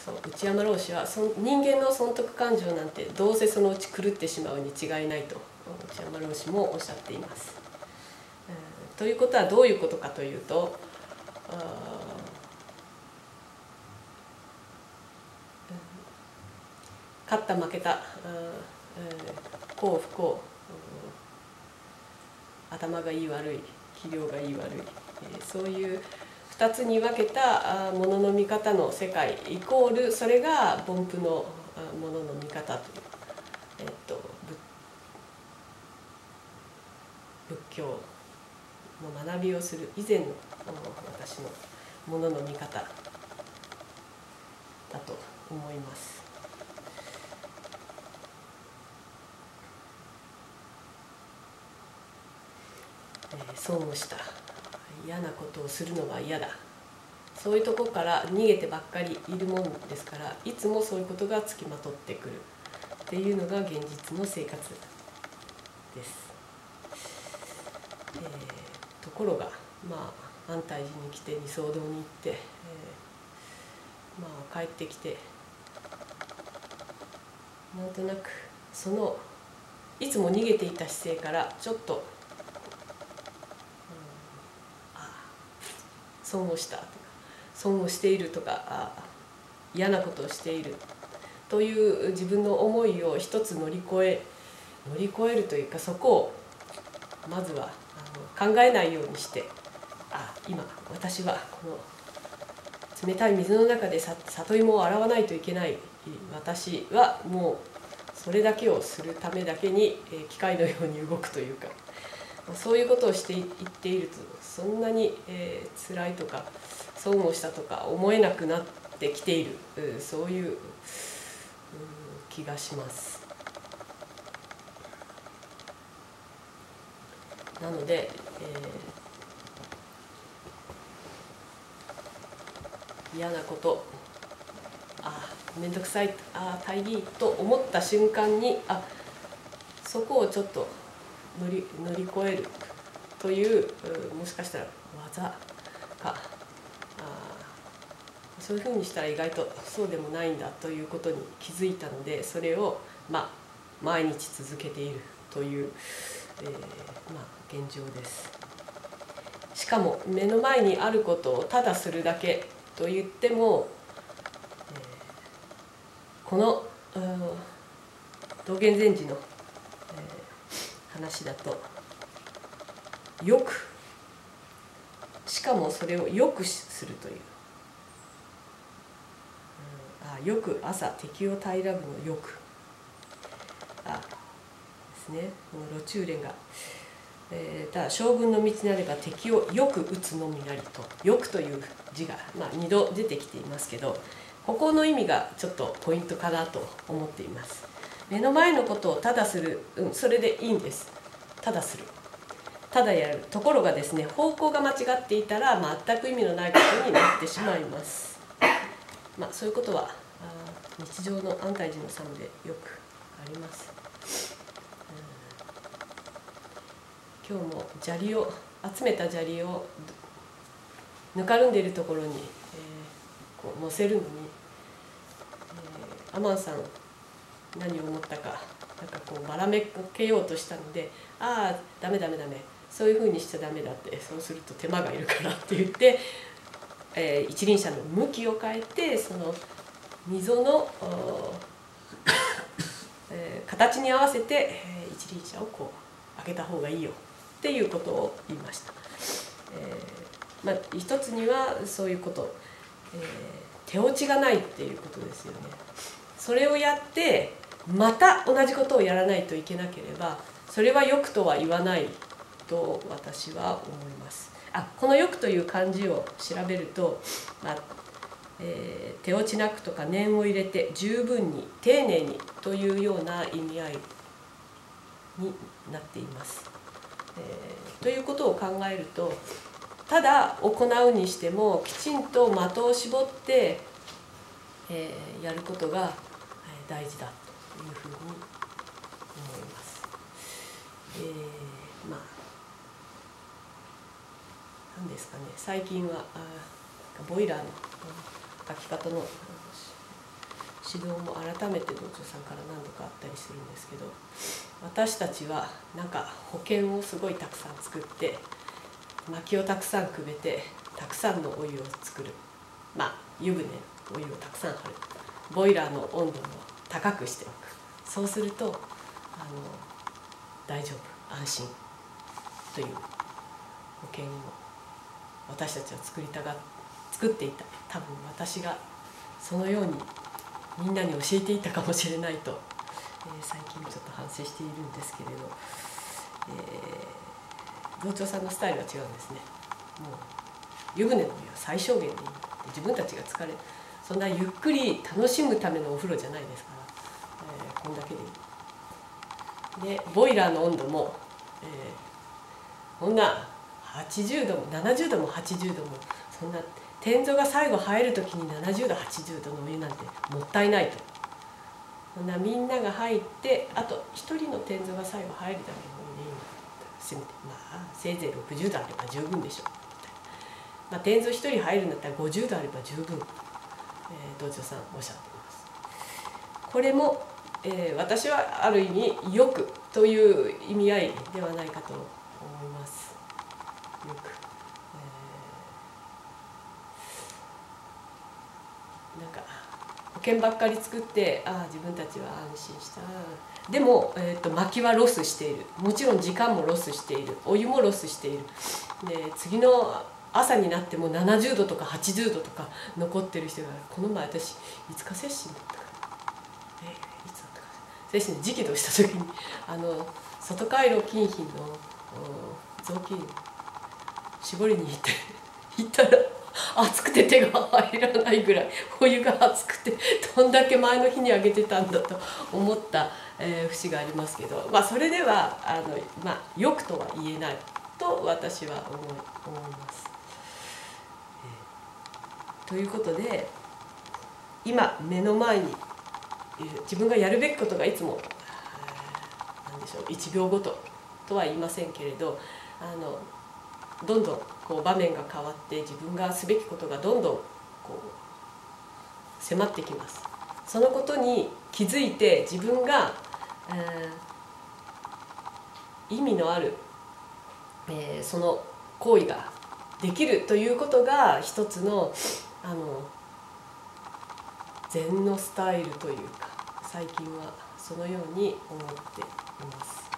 そう内山老師は人間の損得感情なんてどうせそのうち狂ってしまうに違いないと内山老師もおっしゃっています。ということはどういうことかというと、勝った負けた、幸不幸、頭がいい悪い、器量がいい悪い、そういう2つに分けたものの見方の世界イコールそれが凡夫のものの見方という、仏教の学びをする以前の私のものの見方だと思います。損をした、嫌なことをするのは嫌だ、そういうところから逃げてばっかりいるもんですから、いつもそういうことがつきまとってくるっていうのが現実の生活です。ところが安泰寺に来て二僧堂に行って、帰ってきてなんとなくそのいつも逃げていた姿勢からちょっと損をしたとか損をしているとか嫌なことをしているという自分の思いを一つ乗り越えるというか、そこをまずは考えないようにして、今私はこの冷たい水の中で里芋を洗わないといけない、私はもうそれだけをするためだけに機械のように動くというか、そういうことをしていっているとそんなに辛いとか損をしたとか思えなくなってきている、そういう気がします。なので、嫌なこと、面倒くさい、大義と思った瞬間にそこをちょっと乗り越えるという、もしかしたら技か、そういうふうにしたら意外とそうでもないんだということに気づいたので、それを毎日続けているという、現状です。しかも目の前にあることをただするだけと言っても、この道元禅師の話だと、よく、しかもそれをよくするという、よく朝敵を平らぶのよくですね。露中蓮が、ただ将軍の道なれば敵をよく打つのみなりと、よくという字が2度出てきていますけど、ここの意味がちょっとポイントかなと思っています。目の前のことをただする、それでいいんです。ただする、ただやる。ところがですね、方向が間違っていたら全く意味のないことになってしまいます。そういうことは日常の安泰寺の参でよくあります。今日も砂利を集めた砂利をぬかるんでいるところに、こう乗せるのに、アマンさん何を思ったか、こうばらめけようとしたので、ダメ、そういうふうにしちゃダメだって、そうすると手間がいるからって言って、一輪車の向きを変えて、その溝の形に合わせて一輪車をこう上げた方がいいよっていうことを言いました。一つにはそういうこと、手落ちがないっていうことですよね。それをやってまた同じことをやらないといけなければ、それはよくとは言わないと私は思います。このよくという漢字を調べると、手落ちなくとか念を入れて十分に丁寧にというような意味合いになっています。ということを考えると、ただ行うにしてもきちんと的を絞って、やることが大事だというふうに思います。何ですかね、最近はボイラーの書き方の指導も改めて道場さんから何度かあったりするんですけど、私たちはなんか保険をすごいたくさん作って、薪をたくさんくべてたくさんのお湯を作る、湯船お湯をたくさん張る、ボイラーの温度も高くしておく、そうすると大丈夫、安心という保険を私たちは作っていた。多分私がそのようにみんなに教えていたかもしれないと、最近ちょっと反省しているんですけれど、道長さんのスタイルは違うんですね。もう湯船のお湯は最小限でいい、自分たちが疲れる、そんなゆっくり楽しむためのお風呂じゃないですから、こんだけでいい。でボイラーの温度も、こんな80度も70度も80度も、そんな天井が最後入る時に70度80度のお湯なんてもったいないと。そんなみんなが入って、あと一人の天井が最後入るだけのお湯でいいんだったら、せめてせいぜい60度あれば十分でしょう。天井一人入るんだったら50度あれば十分、道長さんおっしゃっています。これも、私はある意味欲という意味合いではないかと思います。欲、なんか保険ばっかり作って、自分たちは安心した。でも、薪はロスしている。もちろん時間もロスしている。お湯もロスしている。で次の朝になっても70度とか80度とか残ってる人が、この前私いつか接心だったかな、いつだったかな、接心で直訴した時に外回路金品の雑巾絞りに行ったら、熱くて手が入らないぐらいお湯が熱くて、どんだけ前の日にあげてたんだと思った、節がありますけど、それでは欲とは言えないと私は思います。ということで、今目の前に自分がやるべきことがいつも何でしょう、1秒ごととは言いませんけれど、どんどん場面が変わって、自分がすべきことがどんどん迫ってきます。そのことに気づいて、自分が、意味のある、その行為ができるということが一つの禅のスタイルというか、最近はそのように思っています。